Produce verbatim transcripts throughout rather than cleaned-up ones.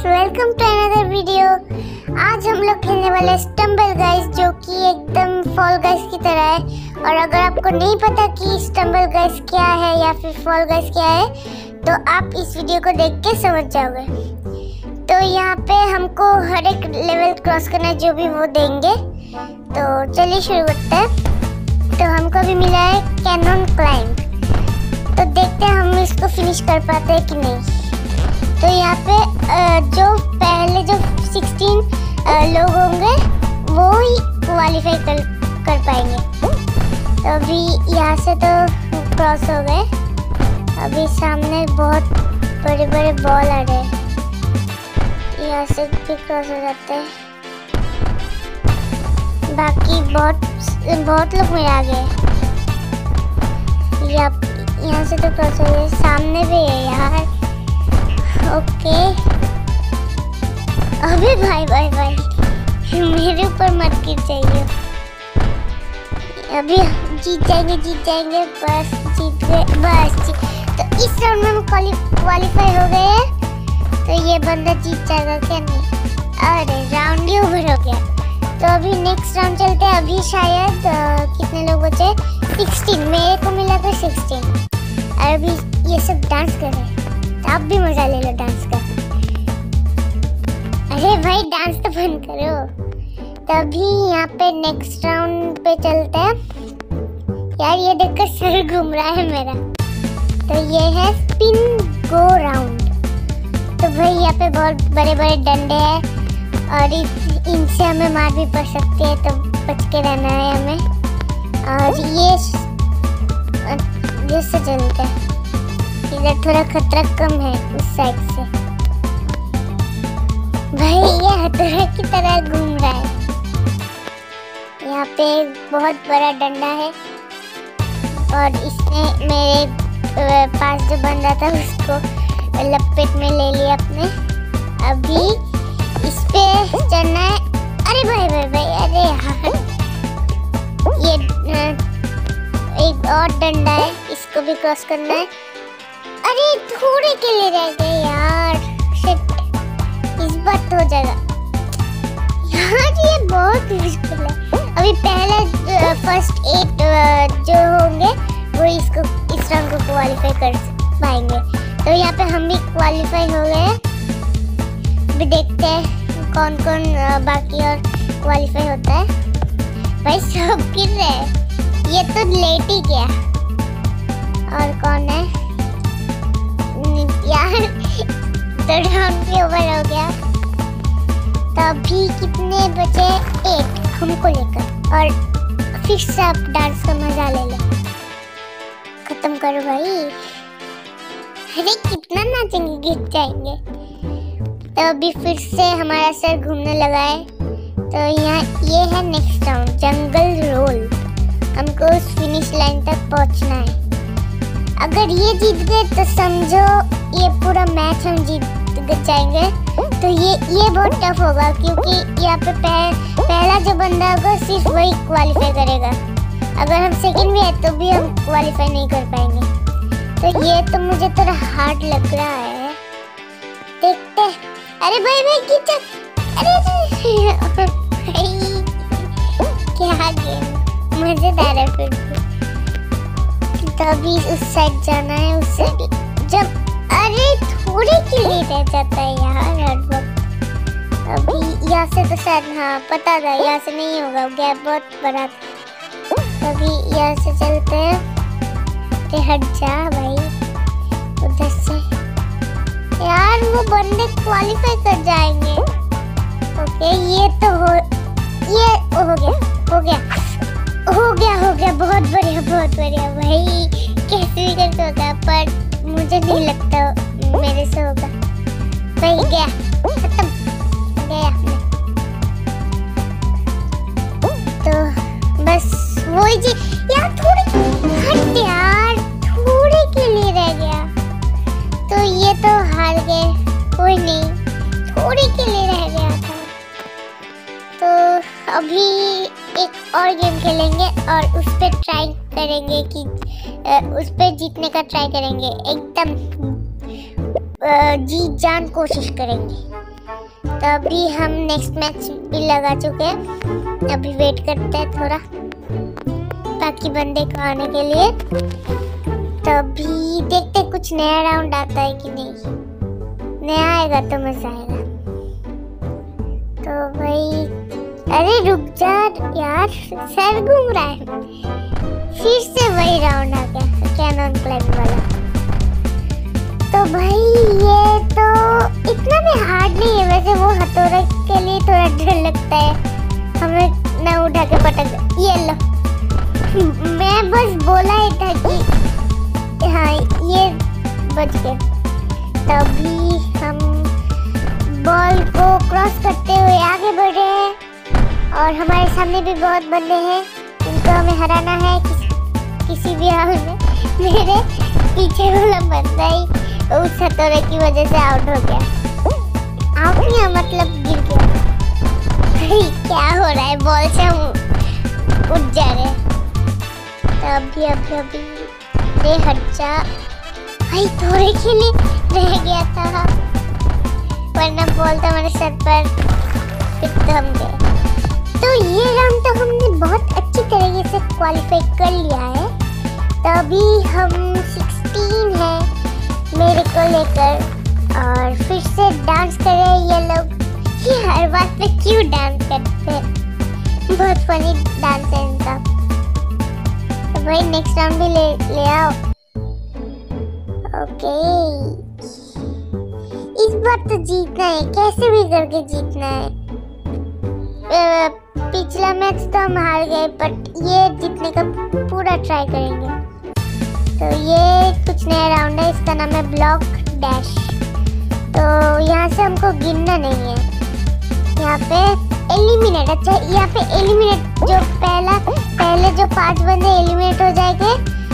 Welcome to another video. आज हम लोग खेलने वाले स्टम्बल गाइस, जो कि एकदम फॉल गाइस की तरह है। और अगर आपको नहीं पता कि स्टम्बल गाइस क्या है या फिर फॉल गाइस क्या है, तो आप इस वीडियो को देख के समझ जाओगे। तो यहाँ पे हमको हर एक लेवल क्रॉस करना है, जो भी वो देंगे। तो चलिए शुरू करते हैं। तो हमको भी मिला है कैनन क्लाइंब। तो देखते हैं हम इसको फिनिश कर पाते हैं कि नहीं। तो यहाँ पे जो पहले जो सोलह लोग होंगे वो ही क्वालिफाई कर कर पाएंगे। तो अभी यहाँ से तो क्रॉस हो गए। अभी सामने बहुत बड़े बड़े बॉल आ रहे हैं, यहाँ से भी क्रॉस हो जाते हैं। बाकी बहुत बहुत लोग मेरे आगे हैं। यहाँ से तो क्रॉस हो गए, सामने भी है यार। ओके अबे भाई भाई भाई मेरे ऊपर मत गिर जाइए। अभी जीत जाएंगे जीत जाएंगे बस जीत गए बस जीत। तो इस राउंड में हम क्वालिफाई हो गए हैं। तो ये बंदा जीत जाएगा क्या? नहीं, अरे राउंड ही ओवर हो गया। तो अभी नेक्स्ट राउंड चलते हैं। अभी शायद आ, कितने लोग बचे? सोलह। मेरे को मिला था सोलह। और अभी ये सब डांस कर रहे हैं, आप भी मजा ले लो डांस का। अरे भाई डांस तो बंद करो। तभी यहाँ पे नेक्स्ट राउंड पे चलते हैं। यार ये देखकर सर घूम रहा है मेरा। तो ये है स्पिन गो राउंड। तो भाई यहाँ पे बहुत बड़े बड़े डंडे हैं और इनसे हमें मार भी पड़ सकती है, तो बच के रहना है हमें। और ये जिससे चलते हैं, इधर थोड़ा खतरा कम है उस साइड से। भाई ये हथौड़ा की तरह घूम रहा है। यहाँ पे बहुत बड़ा डंडा है और इसने मेरे पास जो बंदा था उसको लपेट में ले लिया अपने। अभी इस पे चढ़ना है। अरे भाई भाई भाई अरे यार, ये एक और डंडा है, इसको भी क्रॉस करना है। अरे थोड़े के लिए रह गए यार, शिट। इस बार तो हो जाएगा यार, ये बहुत मुश्किल है। अभी पहले फर्स्ट एट जो होंगे वो इसको इस राउंड को क्वालिफाई कर पाएंगे। तो यहाँ पे हम भी क्वालिफाई हो गए। अभी देखते हैं कौन कौन बाकी और क्वालिफाई होता है। भाई सब गिर रहे हैं, ये तो लेट ही गया। और कौन है यार? तो राउंड भी ओवर हो गया। तो अभी कितने बचे? एट हमको लेकर। और फिर से आप डांस का मजा ले लो। खत्म करो भाई। अरे कितना नाचेंगे, गिर जाएंगे। तो अभी फिर से हमारा सर घूमने लगा है। तो यहाँ ये है नेक्स्ट राउंड, जंगल रोल। हमको उस फिनिश लाइन तक पहुँचना है। अगर ये जीत गए तो समझो ये पूरा मैच हम जीत जाएंगे। तो ये ये बहुत टफ होगा, क्योंकि यहाँ पे पह, पहला जो बंदा होगा सिर्फ वही क्वालिफाई करेगा। अगर हम सेकंड भी है तो भी हम क्वालिफाई नहीं कर पाएंगे। तो ये तो मुझे थोड़ा हार्ड लग रहा है, देखते। अरे भाई भाई कितना, अरे भाई क्या गेम मजेदार है। फिर तभी उस साइड जाना है, उस साइड जब। अरे थोड़े के लिए रह जाता है यार हर वक्त। अभी यहाँ से तो शायद, हाँ पता था यहाँ से नहीं होगा, गैप बहुत बड़ा था। तभी यहाँ से चलते हैं। अरे हट जा भाई उधर से यार, वो बंदे क्वालिफाई कर जाएंगे। ओके ये तो हो ये हो गया हो गया हो गया हो गया बहुत बढ़िया बहुत बढ़िया भाई। कैसे भी करके होगा, पर मुझे नहीं लगता मेरे से होगा। भाई गया, खत्म गया। तो बस वही जी यार, थोड़े हट यार, थोड़े के लिए रह गया। तो ये तो हार गए, कोई नहीं, थोड़े के लिए रह गया था। तो अभी एक और गेम खेलेंगे और उस पर ट्राई करेंगे कि उस पर जीतने का ट्राई करेंगे। एकदम जी जान कोशिश करेंगे। तो अभी हम नेक्स्ट मैच भी लगा चुके हैं, अभी वेट करते हैं थोड़ा बाकी बंदे को आने के लिए। तो अभी देखते कुछ नया राउंड आता है कि नहीं, नया आएगा तो मजा आएगा। तो भाई अरे रुक जा यार, सर घूम रहा है। फिर से वही राउंड आ गया कैनन क्लाइंब वाला। तो भाई ये तो इतना भी हार्ड नहीं है वैसे, वो हथौड़े के लिए थोड़ा डर लगता है हमें ना उठा के पटक। ये लो, मैं बस बोला ही था कि हाँ ये बच गए। तभी हम बॉल को क्रॉस करते हुए आगे बढ़े हैं और हमारे सामने भी बहुत बंदे हैं जिनको हमें हराना है किस, किसी भी हाल में। मेरे पीछे वाला बंदा ही उस हथौड़े की वजह से आउट हो गया। आउट नहीं मतलब गिर गया। क्या हो रहा है, बॉल से हम उठ जा रहे हैं। तो अभी अभी अभी रे हट जा भाई, थोड़े के लिए रह गया था वरना बॉल तो हमारे सर पर फिर हम गए। तो ये राउंड तो हमने बहुत अच्छी तरीके से क्वालिफाई कर लिया है। तो अभी हम सोलह हैं मेरे को लेकर, और फिर से डांस कर रहे हैं ये लोग। ये हर बात पे क्यों डांस करते हैं, बहुत फनी डांस है इनका। तो भाई नेक्स्ट राउंड भी ले ले आओ। ओके इस बार तो जीतना है, कैसे भी करके जीतना है। पिछला मैच तो हम हार गए, बट ये जीतने का पूरा ट्राई करेंगे। तो ये कुछ नया राउंड है, इसका नाम है ब्लॉक डैश। तो यहाँ से हमको गिनना नहीं है, यहाँ पे एलिमिनेट। अच्छा यहाँ पे एलिमिनेट, जो पहला पहले जो पांच बंदे एलिमिनेट हो जाएंगे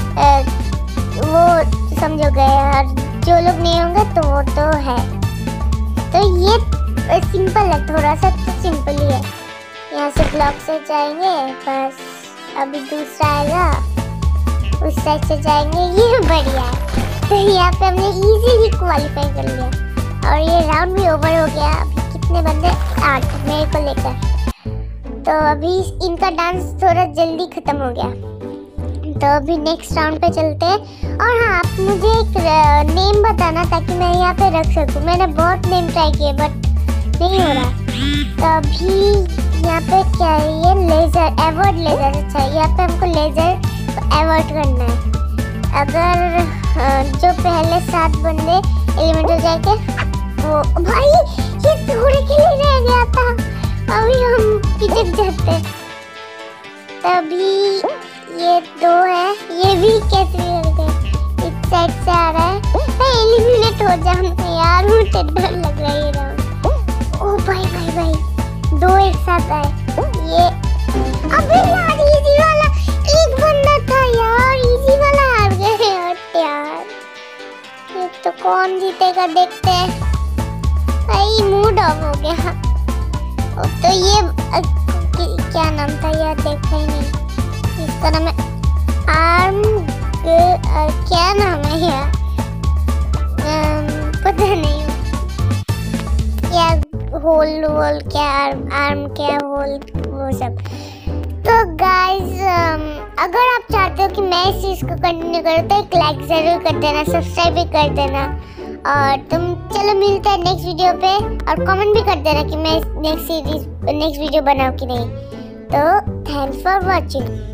वो समझो गए, और जो लोग नहीं होंगे तो वो तो है। तो ये सिंपल है, थोड़ा सा तो सिंपल ही है। यहाँ से ब्लॉक से जाएंगे बस, अभी दूसरा आएगा उस साइड से जाएंगे, ये बढ़िया है। तो यहाँ पे हमने इजीली क्वालिफाई कर लिया और ये राउंड भी ओवर हो गया। अभी कितने बंदे, आठ मेरे को लेकर। तो अभी इनका डांस थोड़ा जल्दी खत्म हो गया। तो अभी नेक्स्ट राउंड पे चलते हैं। और हाँ आप मुझे एक नेम बताना ताकि मैं यहाँ पे रख सकूँ। मैंने बहुत नेम ट्राई किए बट नहीं हो रहा। तो अभी यहाँ पे क्या है, ये लेजर, एवर्ड लेजर। अच्छा यहाँ पे हमको लेजर को एवर्ड करना है। अगर जो पहले सात बंदे एलिमिनेट हो जाएंगे वो, भाई ये थोड़े के लिए रह गया था, अभी हम पिचक जाते। तभी ये दो है, ये भी कैसे कर गए, इस साइड से आ रहा है। मैं एलिमिनेट हो जाऊँ यार, मुझे डर लग रहा है ये राउंड। ओ भाई भाई भाई दो एक साथ आए। ये अबे यार इजी वाला एक बंदा था यार, इजी वाला हार गए यार। ये तो कौन जीतेगा देखते हैं। भाई मूड ऑफ हो गया। ओ, तो ये अ, क्या नाम था यार, देखा ही नहीं। इसका नाम है आर्म, क्या नाम है यार, पता नहीं यार, होल वोल क्या, आर्म आर्म क्या, होल वो सब। तो गाइस अगर आप चाहते हो कि मैं इस चीज़ को कंटिन्यू करूँ तो एक लाइक ज़रूर कर देना, सब्सक्राइब भी कर देना। और तुम चलो मिलते हैं नेक्स्ट वीडियो पे, और कमेंट भी कर देना कि मैं नेक्स्ट सीरीज नेक्स्ट वीडियो बनाऊँ कि नहीं। तो थैंक्स फॉर वॉचिंग।